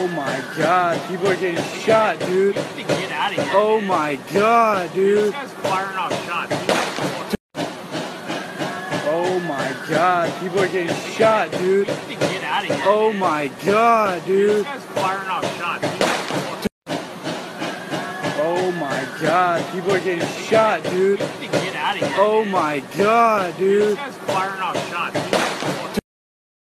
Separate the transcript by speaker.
Speaker 1: Oh my god, people are getting shot, dude.
Speaker 2: Get out of here.
Speaker 1: Oh my god, dude.
Speaker 2: This guy's firing off shots.
Speaker 1: Oh my god, people are getting shot, dude.
Speaker 2: Get out of here.
Speaker 1: Oh my god,
Speaker 2: This
Speaker 1: dude.
Speaker 2: guy's firing off shots.
Speaker 1: Oh my god, people are getting shot, dude.
Speaker 2: Get out of here.
Speaker 1: Oh my god, dude.
Speaker 2: This guy's firing off shots.